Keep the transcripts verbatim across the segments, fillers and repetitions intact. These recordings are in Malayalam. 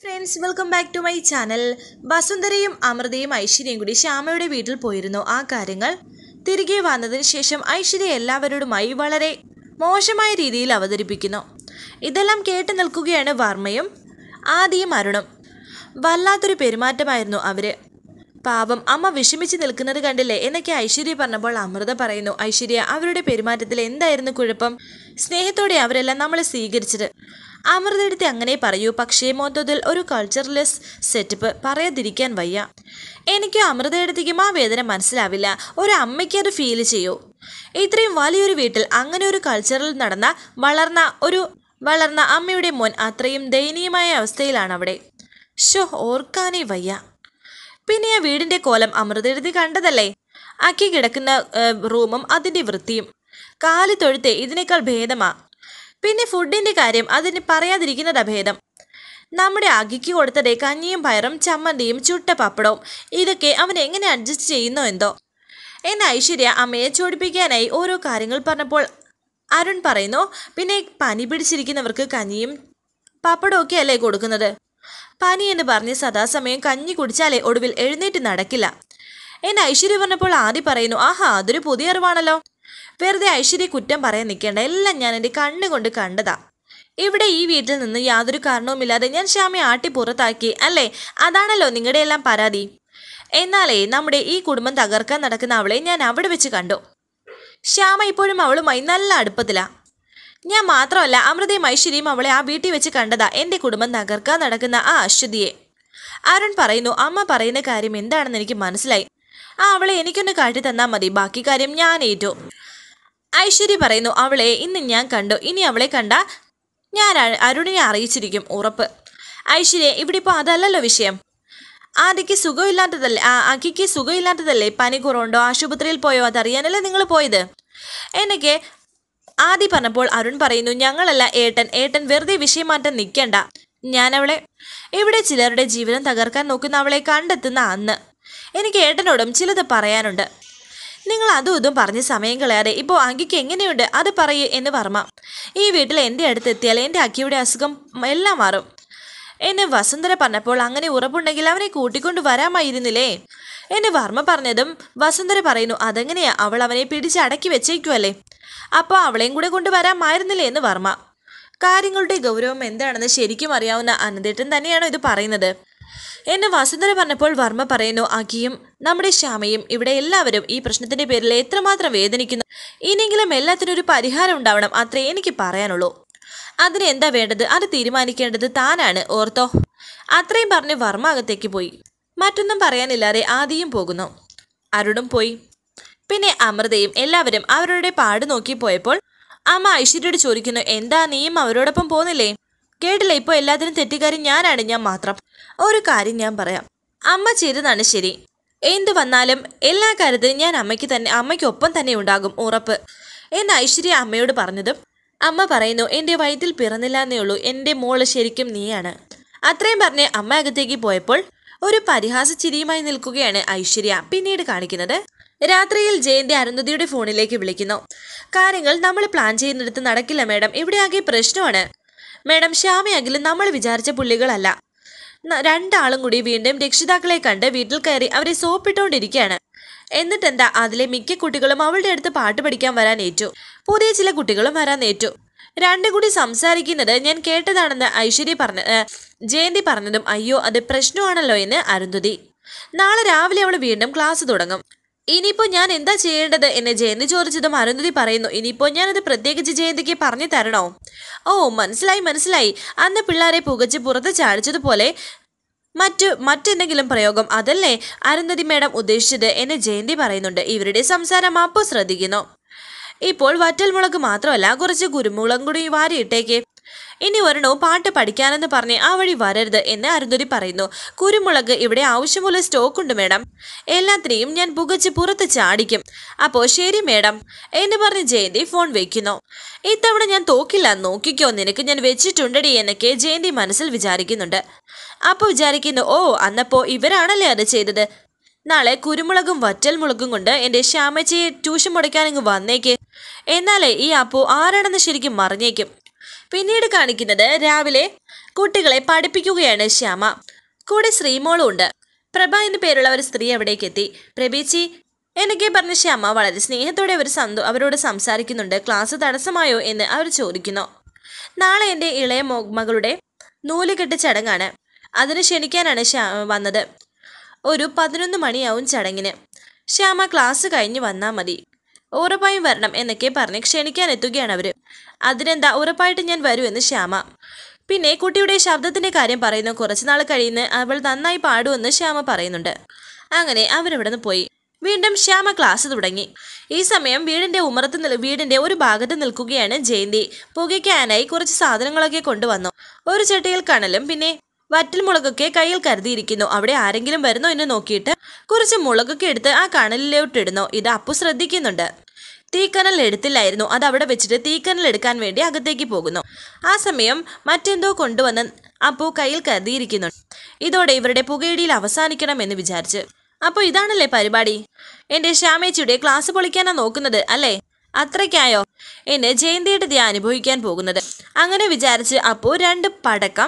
Friends, welcome back to my channel. വസുന്ധരയും അമൃതയും ഐശ്വര്യയും കൂടി ശ്യാമയുടെ വീട്ടിൽ പോയിരുന്നു. ആ കാര്യങ്ങൾ തിരികെ വന്നതിന് ശേഷം ഐശ്വര്യ എല്ലാവരോടുമായി വളരെ മോശമായ രീതിയിൽ അവതരിപ്പിക്കുന്നു. ഇതെല്ലാം കേട്ടു നിൽക്കുകയാണ് വർമ്മയും ആദിയും അരുണും. വല്ലാത്തൊരു പെരുമാറ്റമായിരുന്നു അവര്. പാപം, അമ്മ വിഷമിച്ച് നിൽക്കുന്നത് കണ്ടില്ലേ എന്നൊക്കെ ഐശ്വര്യ പറഞ്ഞപ്പോൾ അമൃത പറയുന്നു, ഐശ്വര്യ, അവരുടെ പെരുമാറ്റത്തിൽ എന്തായിരുന്നു കുഴപ്പം? സ്നേഹത്തോടെ അവരെല്ലാം നമ്മളെ സ്വീകരിച്ചത്. അമൃതയെടുത്ത് അങ്ങനെ പറയൂ, പക്ഷേ മൊത്തത്തിൽ ഒരു കൾച്ചറലെസ് സെറ്റപ്പ്, പറയാതിരിക്കാൻ വയ്യ. എനിക്ക് അമൃതയെടുത്തേക്കും ആ വേദന മനസ്സിലാവില്ല. ഒരു അമ്മയ്ക്ക് അത് ഫീൽ ചെയ്യൂ. ഇത്രയും വലിയൊരു വീട്ടിൽ അങ്ങനെ ഒരു കൾച്ചറിൽ നടന്ന വളർന്ന ഒരു വളർന്ന അമ്മയുടെ മോൻ അത്രയും ദയനീയമായ അവസ്ഥയിലാണ് അവിടെ. ഷോ, ഓർക്കാനേ വയ്യ. പിന്നെ ആ വീടിൻ്റെ കോലം അമൃതയെടുത്ത് കണ്ടതല്ലേ? അക്കി കിടക്കുന്ന റൂമും അതിൻ്റെ വൃത്തിയും. കാലി തൊഴുത്തെ ഇതിനേക്കാൾ ഭേദമാ. പിന്നെ ഫുഡിൻ്റെ കാര്യം അതിന് പറയാതിരിക്കുന്നതാ ഭേദം. നമ്മുടെ അകിക്ക് കൊടുത്തതേ കഞ്ഞിയും പയറും ചമ്മന്തിയും ചുട്ട പപ്പടവും. ഇതൊക്കെ അവൻ എങ്ങനെ അഡ്ജസ്റ്റ് ചെയ്യുന്നോ എന്തോ. എന്നെ ഐശ്വര്യ അമ്മയെ ചോടിപ്പിക്കാനായി ഓരോ കാര്യങ്ങൾ പറഞ്ഞപ്പോൾ അരുൺ പറയുന്നു, പിന്നെ പനി പിടിച്ചിരിക്കുന്നവർക്ക് കഞ്ഞിയും പപ്പടവും ഒക്കെ അല്ലേ കൊടുക്കുന്നത്? പനി എന്ന് പറഞ്ഞ് സദാസമയം കഞ്ഞി കുടിച്ചാലേ ഒടുവിൽ എഴുന്നേറ്റ് നടക്കില്ല. എന്നെ ഐശ്വര്യ പറഞ്ഞപ്പോൾ ആദ്യം പറയുന്നു, ആഹാ, അതൊരു പുതിയ അറിവാണല്ലോ. വെറുതെ ഐശ്വര്യ കുറ്റം പറയാൻ നിൽക്കേണ്ട, എല്ലാം ഞാൻ എൻ്റെ കണ്ണുകൊണ്ട് കണ്ടതാ. ഇവിടെ ഈ വീട്ടിൽ നിന്ന് യാതൊരു കാരണവുമില്ലാതെ ഞാൻ ശ്യാമയെ ആട്ടി പുറത്താക്കി അല്ലേ? അതാണല്ലോ നിങ്ങളുടെ എല്ലാം പരാതി. എന്നാലേ നമ്മുടെ ഈ കുടുംബം തകർക്കാൻ നടക്കുന്ന അവളെ ഞാൻ അവിടെ വെച്ച് കണ്ടു. ശ്യാമ ഇപ്പോഴും അവളുമായി നല്ല അടുപ്പത്തിലാ. ഞാൻ മാത്രമല്ല, അമൃതയും ഐശ്വര്യയും അവളെ ആ വീട്ടിൽ വെച്ച് കണ്ടതാ, എൻ്റെ കുടുംബം തകർക്കാൻ നടക്കുന്ന ആ അശ്വതിയെ. അരുൺ പറയുന്നു, അമ്മ പറയുന്ന കാര്യം എന്താണെന്ന് എനിക്ക് മനസ്സിലായി. ആ അവളെ എനിക്കൊന്ന് കാട്ടി തന്നാൽ മതി, ബാക്കി കാര്യം ഞാൻ ഏറ്റു. ഐശ്വര്യ പറയുന്നു, അവളെ ഇന്ന് ഞാൻ കണ്ടു, ഇനി അവളെ കണ്ട ഞാൻ അരുണിനെ അറിയിച്ചിരിക്കും, ഉറപ്പ്. ഐശ്വര്യ, ഇവിടെ ഇപ്പോൾ അതല്ലല്ലോ വിഷയം. ആദിക്ക് സുഖമില്ലാത്തതല്ലേ ആ അക്കിക്ക് സുഖമില്ലാത്തതല്ലേ പനി കുറവുണ്ടോ, ആശുപത്രിയിൽ പോയോ, അതറിയാനല്ലേ നിങ്ങൾ പോയത് എന്നൊക്കെ ആദി പറഞ്ഞപ്പോൾ അരുൺ പറയുന്നു, ഞങ്ങളല്ല ഏട്ടൻ. ഏട്ടൻ വെറുതെ വിഷയം മാറ്റാൻ നിൽക്കണ്ട. ഞാൻ അവളെ ഇവിടെ ചിലരുടെ ജീവിതം തകർക്കാൻ നോക്കുന്ന അവളെ കണ്ടെത്തുന്ന അന്ന് എനിക്ക് ഏട്ടനോടും ചിലത് പറയാനുണ്ട്. നിങ്ങൾ അതും ഇതും പറഞ്ഞ് സമയം കളയാതെ ഇപ്പോൾ അങ്കിക്ക് എങ്ങനെയുണ്ട് അത് പറയൂ എന്ന് വർമ്മ. ഈ വീട്ടിൽ എൻ്റെ അടുത്ത് എത്തിയാൽ എൻ്റെ അക്കിയുടെ അസുഖം എല്ലാം മാറും എന്ന് വസുന്ധര പറഞ്ഞപ്പോൾ, അങ്ങനെ ഉറപ്പുണ്ടെങ്കിൽ അവനെ കൂട്ടിക്കൊണ്ട് വരാമായിരുന്നില്ലേ എന്ന് വർമ്മ പറഞ്ഞതും വസുന്ധര പറയുന്നു, അതെങ്ങനെയാ, അവൾ അവനെ പിടിച്ച് അടക്കി വെച്ചേക്കുമല്ലേ, അപ്പോൾ അവളെയും കൂടെ കൊണ്ടുവരാമായിരുന്നില്ലേ എന്ന് വർമ്മ. കാര്യങ്ങളുടെ ഗൗരവം എന്താണെന്ന് ശരിക്കും അറിയാവുന്ന അനന്തേട്ടൻ തന്നെയാണോ ഇത് പറയുന്നത് എന്ന് വസുന്ധര പറഞ്ഞപ്പോൾ വർമ്മ പറയുന്നു, അഖിയും നമ്മുടെ ശ്യാമയും ഇവിടെ എല്ലാവരും ഈ പ്രശ്നത്തിൻ്റെ പേരിൽ എത്രമാത്രം വേദനിക്കുന്നു. ഇനിയെങ്കിലും എല്ലാത്തിനൊരു പരിഹാരം ഉണ്ടാവണം, അത്രേ എനിക്ക് പറയാനുള്ളൂ. അതിന് എന്താ വേണ്ടത് അത് തീരുമാനിക്കേണ്ടത് താനാണ്, ഓർത്തോ. അത്രയും പറഞ്ഞ് വർമ്മ അകത്തേക്ക് പോയി. മറ്റൊന്നും പറയാനില്ലാതെ ആദിയും പോകുന്നു. അരുണും പോയി. പിന്നെ അമൃതയും എല്ലാവരും അവരുടെ പാട് നോക്കി പോയപ്പോൾ അമ്മ ഐശ്വര്യയോട് ചോദിക്കുന്നു, എന്താ നീയും അവരോടൊപ്പം പോകുന്നില്ലേ? കേട്ടില്ല, ഇപ്പോൾ എല്ലാത്തിനും തെറ്റുകാരി ഞാനാണ്, ഞാൻ മാത്രം. ഒരു കാര്യം ഞാൻ പറയാം, അമ്മ ചെയ്തതാണ് ശരി. എന്തു വന്നാലും എല്ലാ കാര്യത്തിലും ഞാൻ അമ്മയ്ക്ക് തന്നെ അമ്മയ്ക്കൊപ്പം തന്നെ ഉണ്ടാകും, ഉറപ്പ് എന്ന് ഐശ്വര്യ അമ്മയോട് പറഞ്ഞതും അമ്മ പറയുന്നു, എൻ്റെ വയറ്റിൽ പിറന്നില്ല എന്നേ ഉള്ളൂ, എൻ്റെ മോള് ശരിക്കും നീയാണ്. അത്രയും പറഞ്ഞ് അമ്മ അകത്തേക്ക് പോയപ്പോൾ ഒരു പരിഹാസ ചിരിയുമായി നിൽക്കുകയാണ് ഐശ്വര്യ. പിന്നീട് കാണിക്കുന്നത് രാത്രിയിൽ ജയന്തി അരുന്ധതിയുടെ ഫോണിലേക്ക് വിളിക്കുന്നു. കാര്യങ്ങൾ നമ്മൾ പ്ലാൻ ചെയ്യുന്നിടത്ത് നടക്കില്ല മേഡം, ഇവിടെ ആകെ പ്രശ്നമാണ് മേഡം. ശ്യാമയാകിലും നമ്മൾ വിചാരിച്ച പുള്ളികളല്ല. രണ്ടാളും കൂടി വീണ്ടും രക്ഷിതാക്കളെ കണ്ട് വീട്ടിൽ കയറി അവരെ സോപ്പിട്ടുകൊണ്ടിരിക്കുകയാണ്. എന്നിട്ടെന്താ, അതിലെ മിക്ക കുട്ടികളും അവളുടെ അടുത്ത് പാട്ട് പഠിക്കാൻ വരാൻ ഏറ്റു. പുതിയ ചില കുട്ടികളും വരാൻ ഏറ്റു. രണ്ടും കൂടി സംസാരിക്കുന്നത് ഞാൻ കേട്ടതാണെന്ന് ഐശ്വര്യ പറഞ്ഞ ജയന്തി പറഞ്ഞതും, അയ്യോ അത് പ്രശ്നമാണല്ലോ എന്ന് അരുന്ധതി. നാളെ രാവിലെ അവൾ വീണ്ടും ക്ലാസ് തുടങ്ങും. ഇനിയിപ്പോൾ ഞാൻ എന്താ ചെയ്യേണ്ടത് എന്ന് ജയന്തി ചോദിച്ചതും അരുന്ധതി പറയുന്നു, ഇനിയിപ്പോൾ ഞാനത് പ്രത്യേകിച്ച് ജയന്തിക്ക് പറഞ്ഞു തരണോ? ഓ മനസ്സിലായി മനസ്സിലായി, അന്ന് പിള്ളേരെ പുകച്ച് പുറത്ത് ചാടിച്ചതുപോലെ മറ്റു മറ്റെന്തെങ്കിലും പ്രയോഗം അതല്ലേ അരുന്ധതി മേഡം ഉദ്ദേശിച്ചത് എന്ന് ജയന്തി പറയുന്നുണ്ട്. ഇവരുടെ സംസാരം അപ്പോൾ ശ്രദ്ധിക്കുന്നു. ഇപ്പോൾ വറ്റൽമുളക് മാത്രമല്ല, കുറച്ച് കുരുമുളകും കൂടി വാരിയിട്ടേക്ക്. ഇനി ഒരെണ്ണവും പാട്ട് പഠിക്കാനെന്ന് പറഞ്ഞ് ആ വഴി വരരുത് എന്ന് അരുന്ധതി പറയുന്നു. കുരുമുളക് ഇവിടെ ആവശ്യമുള്ള സ്റ്റോക്ക് ഉണ്ട് മേഡം, എല്ലാത്തിനെയും ഞാൻ പുകച്ച് പുറത്ത് ചാടിക്കും. അപ്പോൾ ശരി മേഡം എന്ന് പറഞ്ഞ് ജയന്തി ഫോൺ വെക്കുന്നു. ഇത്തവണ ഞാൻ തോക്കില്ല, നോക്കിക്കോ, നിനക്ക് ഞാൻ വെച്ചിട്ടുണ്ടടി എന്നൊക്കെ ജയന്തി മനസ്സിൽ വിചാരിക്കുന്നുണ്ട്. അപ്പോൾ വിചാരിക്കുന്നു, ഓ അന്നപ്പോൾ ഇവരാണല്ലേ അത് ചെയ്തത്. നാളെ കുരുമുളകും വറ്റൽമുളകും കൊണ്ട് എൻ്റെ ശ്യാമച്ചയെ ട്യൂഷൻ മുടക്കാനങ്ങ് വന്നേക്ക്, എന്നാലേ ഈ അപ്പോ ആരാണെന്ന് ശരിക്കും മറിഞ്ഞേക്കും. പിന്നീട് കാണിക്കുന്നത് രാവിലെ കുട്ടികളെ പഠിപ്പിക്കുകയാണ് ശ്യാമ. കൂടെ ശ്രീമോളും ഉണ്ട്. പ്രഭ എന്നു പേരുള്ള ഒരു സ്ത്രീ അവിടേക്ക് എത്തി. പ്രഭേച്ചി എന്നൊക്കെ പറഞ്ഞ ശ്യാമ വളരെ സ്നേഹത്തോടെ അവർ സന്തോ അവരോട് സംസാരിക്കുന്നുണ്ട്. ക്ലാസ് തടസ്സമായോ എന്ന് അവർ ചോദിക്കുന്നു. നാളെ എൻ്റെ ഇളയ മകളുടെ നൂലുകെട്ട് ചടങ്ങാണ്. അതിന് ക്ഷണിക്കാനാണ് ശ്യാ വന്നത്. ഒരു പതിനൊന്ന് മണിയാവും ചടങ്ങിന്. ശ്യാമ ക്ലാസ് കഴിഞ്ഞ് വന്നാൽ മതി. ഉറപ്പായും വരണം എന്നൊക്കെ പറഞ്ഞ് ക്ഷണിക്കാൻ എത്തുകയാണ് അവർ. അതിനെന്താ, ഉറപ്പായിട്ട് ഞാൻ വരൂ എന്ന് ശ്യാമ. പിന്നെ കുട്ടിയുടെ ശബ്ദത്തിൻ്റെ കാര്യം പറയുന്നു. കുറച്ച് നാൾ കഴിയുന്ന അവൾ നന്നായി പാടുമെന്ന് ശ്യാമ പറയുന്നുണ്ട്. അങ്ങനെ അവരവിടെ നിന്ന് പോയി. വീണ്ടും ശ്യാമ ക്ലാസ് തുടങ്ങി. ഈ സമയം വീടിൻ്റെ ഉമ്മറത്ത് നിൽ വീടിൻ്റെ ഒരു ഭാഗത്ത് നിൽക്കുകയാണ് ജയന്തി. പുകയ്ക്കാനായി കുറച്ച് സാധനങ്ങളൊക്കെ കൊണ്ടുവന്നു. ഒരു ചട്ടിയിൽ കണലും പിന്നെ വറ്റൽ മുളകൊക്കെ കയ്യിൽ കരുതിയിരിക്കുന്നു. അവിടെ ആരെങ്കിലും വരുന്നോ എന്ന് നോക്കിയിട്ട് കുറച്ച് മുളകൊക്കെ എടുത്ത് ആ കണലിലോട്ടിടുന്നു. ഇത് അപ്പു ശ്രദ്ധിക്കുന്നുണ്ട്. തീക്കനൽ എടുത്തില്ലായിരുന്നു. അത് അവിടെ വെച്ചിട്ട് തീക്കനൽ എടുക്കാൻ വേണ്ടി അകത്തേക്ക് പോകുന്നു. ആ സമയം മറ്റെന്തോ കൊണ്ടുവന്ന് അപ്പു കയ്യിൽ കരുതിയിരിക്കുന്നു. ഇതോടെ ഇവരുടെ പുകയിടിയിൽ അവസാനിക്കണം എന്ന് വിചാരിച്ച്. അപ്പോൾ ഇതാണല്ലേ പരിപാടി? എൻ്റെ ശ്യാമേച്ചിയുടെ ക്ലാസ് പൊളിക്കാനാണ് നോക്കുന്നത് അല്ലേ? അത്രയ്ക്കായോ എന്നെ ജയന്തിയുടെ ദേ അനുഭവിക്കാൻ പോകുന്നത്? അങ്ങനെ വിചാരിച്ച് അപ്പു രണ്ട് പടക്കം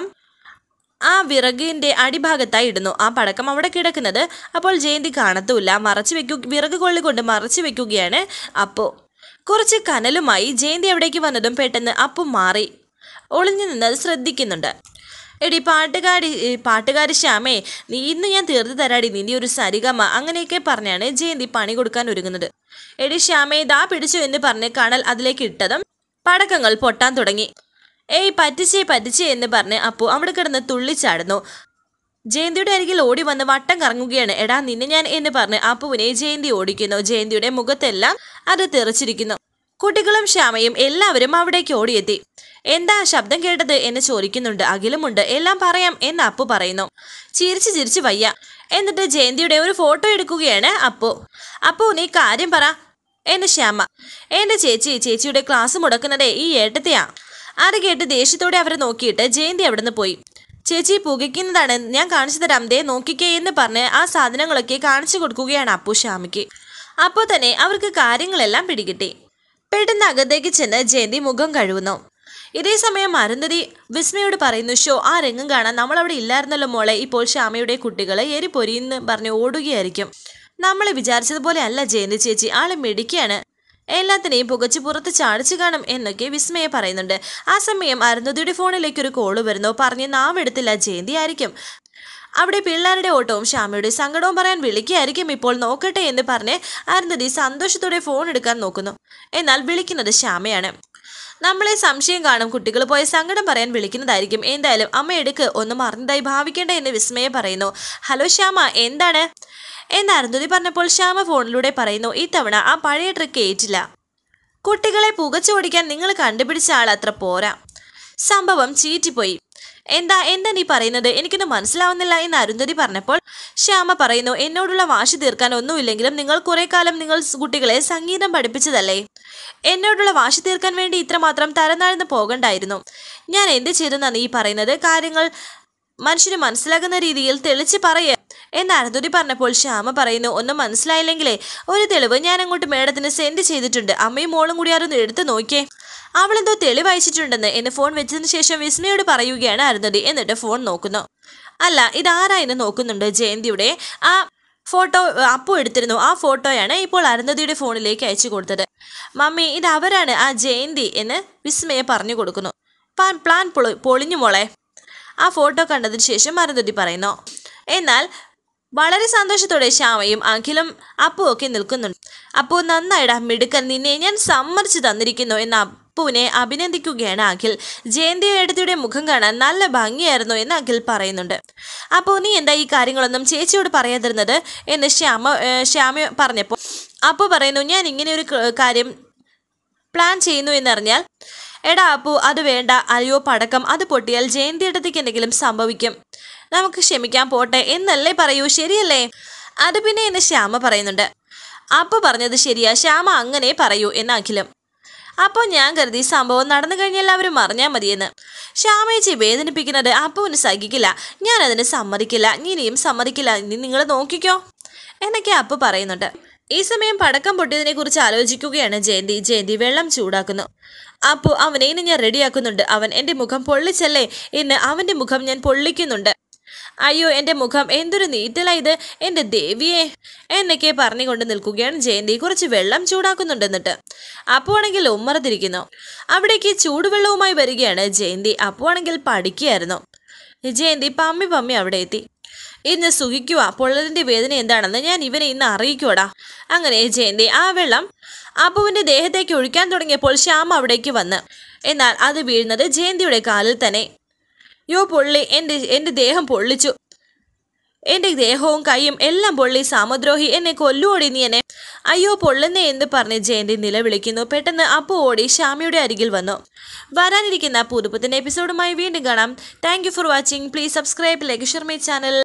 ആ വിറകിൻ്റെ അടിഭാഗത്തായി ഇടുന്നു. ആ പടക്കം അവിടെ കിടക്കുന്നത് അപ്പോൾ ജയന്തി കാണത്തുമില്ല. മറച്ചു വെക്കു വിറക് കൊള്ളി കൊണ്ട് മറച്ചു വെക്കുകയാണ് അപ്പു. കുറച്ച് കനലുമായി ജയന്തി എവിടേക്ക് വന്നതും പെട്ടെന്ന് അപ്പു മാറി ഒളിഞ്ഞു നിന്നത് ശ്രദ്ധിക്കുന്നുണ്ട്. എടി പാട്ടുകാരി പാട്ടുകാരി ശ്യാമേ, നീ ഇന്ന് ഞാൻ തീർത്ത് തരാടി നിന്റെ ഒരു സരിഗമ, അങ്ങനെയൊക്കെ പറഞ്ഞാണ് ജയന്തി പണി കൊടുക്കാൻ ഒരുങ്ങുന്നത്. എടി ശ്യാമേ ദാ പിടിച്ചു എന്ന് പറഞ്ഞ് കണൽ അതിലേക്ക് ഇട്ടതും പടക്കങ്ങൾ പൊട്ടാൻ തുടങ്ങി. ഏയ് പറ്റിച്ചേ പറ്റിച്ചേ എന്ന് പറഞ്ഞ് അപ്പു അവിടെ കിടന്ന് തുള്ളിച്ചാടുന്നു. ജയന്തിയുടെ അരികിൽ ഓടി വന്ന് വട്ടം കറങ്ങുകയാണ്. എടാ നിന്നെ ഞാൻ എന്ന് പറഞ്ഞ് അപ്പുവിനെ ജയന്തി ഓടിക്കുന്നു. ജയന്തിയുടെ മുഖത്തെല്ലാം അത് തെറിച്ചിരിക്കുന്നു. കുട്ടികളും ശ്യാമയും എല്ലാവരും അവിടേക്ക് ഓടിയെത്തി. എന്താ ശബ്ദം കേട്ടത് എന്ന് ചോദിക്കുന്നുണ്ട്. അഖിലുമുണ്ട്. എല്ലാം പറയാം എന്ന് അപ്പു പറയുന്നു. ചിരിച്ച് ചിരിച്ച് വയ്യ. എന്നിട്ട് ജയന്തിയുടെ ഒരു ഫോട്ടോ എടുക്കുകയാണ് അപ്പു. അപ്പു നീ കാര്യം പറ എന്ന് ശ്യാമ. എൻ്റെ ചേച്ചി ചേച്ചിയുടെ ക്ലാസ് മുടക്കുന്നതേ ഈ ഏട്ടത്തെയാ. അത് കേട്ട് ദേഷ്യത്തോടെ അവരെ നോക്കിയിട്ട് ജയന്തി അവിടെ നിന്ന് പോയി. ചേച്ചി പുകയ്ക്കുന്നതാണ്, ഞാൻ കാണിച്ചു തരാം, ദേ നോക്കിക്കേ എന്ന് പറഞ്ഞ് ആ സാധനങ്ങളൊക്കെ കാണിച്ചു കൊടുക്കുകയാണ് അപ്പു ശ്യാമയ്ക്ക്. അപ്പോൾ തന്നെ അവർക്ക് കാര്യങ്ങളെല്ലാം പിടികിട്ടി. പെട്ടെന്ന് അകത്തേക്ക് ചെന്ന് ജയന്തി മുഖം കഴുകുന്നു. ഇതേ സമയം അരുന്ധതി വിസ്മയോട് പറയുന്നു, ഷോ ആ രംഗം കാണാൻ നമ്മളവിടെ ഇല്ലായിരുന്നല്ലോ മോളെ. ഇപ്പോൾ ശ്യാമയുടെ കുട്ടികൾ എരി പൊരിയെന്ന് പറഞ്ഞ് ഓടുകയായിരിക്കും. നമ്മൾ വിചാരിച്ചതുപോലെ അല്ല ജയന്തി ചേച്ചി, ആളെ മെടിക്കുകയാണ്. എല്ലാത്തിനെയും പുകച്ച് പുറത്ത് ചാടിച്ചു കാണും എന്നൊക്കെ വിസ്മയെ പറയുന്നുണ്ട്. ആ സമയം അരുന്ധതിയുടെ ഫോണിലേക്ക് ഒരു കോള് വരുന്നു. പറഞ്ഞ് നാവെടുത്തില്ല ജയന്തി ആയിരിക്കും. അവിടെ പിള്ളേരുടെ ഓട്ടവും ശ്യാമയുടെ സങ്കടവും പറയാൻ വിളിക്കുകയായിരിക്കും. ഇപ്പോൾ നോക്കട്ടെ എന്ന് പറഞ്ഞ് അരുന്ധതി സന്തോഷത്തോടെ ഫോൺ എടുക്കാൻ നോക്കുന്നു. എന്നാൽ വിളിക്കുന്നത് ശ്യാമയാണ്. നമ്മളെ സംശയം കാണും, കുട്ടികൾ പോയ സങ്കടം പറയാൻ വിളിക്കുന്നതായിരിക്കും. എന്തായാലും അമ്മ എടുക്ക്, ഒന്നും അറിഞ്ഞതായി ഭാവിക്കേണ്ട എന്ന് വിസ്മയെ പറയുന്നു. ഹലോ ശ്യാമ, എന്താണ് എന്ന് അരുന്ധതി പറഞ്ഞപ്പോൾ ശ്യാമ ഫോണിലൂടെ പറയുന്നു, ഇത്തവണ ആ പഴയ ട്രിക്ക് ഏറ്റില്ല. കുട്ടികളെ പുകച്ചോടിക്കാൻ നിങ്ങൾ കണ്ടുപിടിച്ച ആൾ അത്ര പോരാ. സംഭവം ചീറ്റിപ്പോയി. എന്താ എന്താ നീ പറയുന്നത്? എനിക്കൊന്നും മനസ്സിലാവുന്നില്ല എന്ന് അരുന്ധതി പറഞ്ഞപ്പോൾ ശ്യാമ പറയുന്നു, എന്നോടുള്ള വാശി തീർക്കാൻ ഒന്നുമില്ലെങ്കിലും നിങ്ങൾ കുറെ കാലം നിങ്ങൾ കുട്ടികളെ സംഗീതം പഠിപ്പിച്ചതല്ലേ? എന്നോടുള്ള വാശി തീർക്കാൻ വേണ്ടി ഇത്രമാത്രം തരംതാഴ്ന്ന് പോകണ്ടായിരുന്നു. ഞാൻ എന്ത് ചെയ്തെന്നാ നീ പറയുന്നത്? കാര്യങ്ങൾ മനുഷ്യന് മനസ്സിലാകുന്ന രീതിയിൽ തെളിച്ച് പറയ എന്ന് അരുന്ധതി പറഞ്ഞപ്പോൾ ശ്യാമ പറയുന്നു, ഒന്നും മനസ്സിലായില്ലെങ്കിലേ ഒരു തെളിവ് ഞാൻ അങ്ങോട്ട് മേഡത്തിന് സെൻഡ് ചെയ്തിട്ടുണ്ട്. അമ്മയും മോളും കൂടി ആരൊന്ന് എടുത്ത് നോക്കിയേ, അവളെന്തോ തെളിവ് അയച്ചിട്ടുണ്ടെന്ന് എന്ന് ഫോൺ വെച്ചതിന് ശേഷം വിസ്മയോട് പറയുകയാണ് അരുന്ധതി. എന്നിട്ട് ഫോൺ നോക്കുന്നു. അല്ല ഇതാരാ എന്ന് നോക്കുന്നുണ്ട്. ജയന്തിയുടെ ആ ഫോട്ടോ അപ്പു എടുത്തിരുന്നു. ആ ഫോട്ടോയാണ് ഇപ്പോൾ അരുന്ധതിയുടെ ഫോണിലേക്ക് അയച്ചു കൊടുത്തത്. മമ്മി ഇത് അവരാണ്, ആ ജയന്തി എന്ന് വിസ്മയെ പറഞ്ഞു കൊടുക്കുന്നു. പ്ലാൻ പ്ലാൻ പൊളി പൊളിഞ്ഞു മോളെ. ആ ഫോട്ടോ കണ്ടതിന് ശേഷം അരുന്ധതി പറയുന്നു. എന്നാൽ വളരെ സന്തോഷത്തോടെ ശ്യാമയും അഖിലും അപ്പുവും ഒക്കെ നിൽക്കുന്നുണ്ട്. അപ്പു നന്നായിടാ മിടുക്കൻ, നിന്നെ ഞാൻ സമ്മതിച്ചു തന്നിരിക്കുന്നു എന്ന് അപ്പുവിനെ അഭിനന്ദിക്കുകയാണ് അഖിൽ. ജയന്തി ഏടത്തിയുടെ മുഖം കാണാൻ നല്ല ഭംഗിയായിരുന്നു എന്ന് അഖിൽ പറയുന്നുണ്ട്. അപ്പോൾ നീ എന്താ ഈ കാര്യങ്ങളൊന്നും ചേച്ചിയോട് പറയാതിരുന്നത് എന്ന് ശ്യാമ ശ്യാമ പറഞ്ഞപ്പോൾ അപ്പു പറയുന്നു, ഞാൻ ഇങ്ങനെ ഒരു കാര്യം പ്ലാൻ ചെയ്യുന്നു എന്നറിഞ്ഞാൽ എടാ അപ്പു അത് വേണ്ട. അയ്യോ പടക്കം അത് പൊട്ടിയാൽ ജയന്തി ഏടത്തിക്ക് എന്തെങ്കിലും സംഭവിക്കും, നമുക്ക് ക്ഷമിക്കാൻ പോട്ടെ എന്നല്ലേ പറയൂ, ശരിയല്ലേ? അത് പിന്നെ എന്ന് ശ്യാമ പറയുന്നുണ്ട്. അപ്പു പറഞ്ഞത് ശരിയാ, ശ്യാമ അങ്ങനെ പറയൂ എന്ന് അഖിലും. അപ്പോൾ ഞാൻ കരുതി സംഭവം നടന്നു കഴിഞ്ഞാൽ എല്ലാവരും അറിഞ്ഞാൽ മതിയെന്ന്. ശ്യാമേച്ചി വേദനിപ്പിക്കുന്നത് അപ്പുവിന് സഹിക്കില്ല, ഞാൻ അതിന് സമ്മതിക്കില്ല, ഇനിയും സമ്മതിക്കില്ല, ഇനി നിങ്ങൾ നോക്കിക്കോ എന്നൊക്കെ അപ്പു പറയുന്നുണ്ട്. ഈ സമയം പടക്കം പൊട്ടിയതിനെ കുറിച്ച് ആലോചിക്കുകയാണ് ജയന്തി. ജയന്തി വെള്ളം ചൂടാക്കുന്നു. അപ്പു അവനെ ഇനി ഞാൻ റെഡിയാക്കുന്നുണ്ട്. അവൻ എൻ്റെ മുഖം പൊള്ളിച്ചല്ലേ, ഇന്ന് അവൻ്റെ മുഖം ഞാൻ പൊള്ളിക്കുന്നുണ്ട്. അയ്യോ എൻ്റെ മുഖം എന്തൊരു നീറ്റലാ ഇത്, എൻ്റെ ദേവിയെ എന്നൊക്കെ പറഞ്ഞുകൊണ്ട് നിൽക്കുകയാണ് ജയന്തി. കുറച്ച് വെള്ളം ചൂടാക്കുന്നുണ്ട്. എന്നിട്ട് അപ്പു ആണെങ്കിൽ ഉമ്മറത്തിരിക്കുന്നു. അവിടേക്ക് ചൂടുവെള്ളവുമായി വരികയാണ് ജയന്തി. അപ്പു ആണെങ്കിൽ പഠിക്കുകയായിരുന്നു. ജയന്തി പമ്മി പമ്മി അവിടെ എത്തി. ഇന്ന് സുഖിക്കുക, പൊള്ളലിൻ്റെ വേദന എന്താണെന്ന് ഞാൻ ഇവനെ ഇന്ന് അറിയിക്കൂടാ. അങ്ങനെ ജയന്തി ആ വെള്ളം അപ്പുവിൻ്റെ ദേഹത്തേക്ക് ഒഴിക്കാൻ തുടങ്ങിയപ്പോൾ ശ്യാം അവിടേക്ക് വന്ന്, എന്നാൽ അത് വീഴുന്നത് ജയന്തിയുടെ കാലിൽ തന്നെ. യോ പൊള്ളി, എൻ്റെ എൻ്റെ ദേഹം പൊള്ളിച്ചു, എൻ്റെ ദേഹവും കൈയും എല്ലാം പൊള്ളി, സാമദ്രോഹി, എന്നെ കൊല്ലുവോടി നീ എന്നെ. അയ്യോ പൊള്ളുന്നേ എന്ന് പറഞ്ഞ് ജയന്തി നിലവിളിക്കുന്നു. പെട്ടെന്ന് അപ്പു ഓടി ശ്യാമയുടെ അരികിൽ വന്നു. വരാനിരിക്കുന്ന പുതുപുത്തൻ എപ്പിസോഡുമായി വീണ്ടും കാണാം. Thank you for watching. Please subscribe, like, share my channel.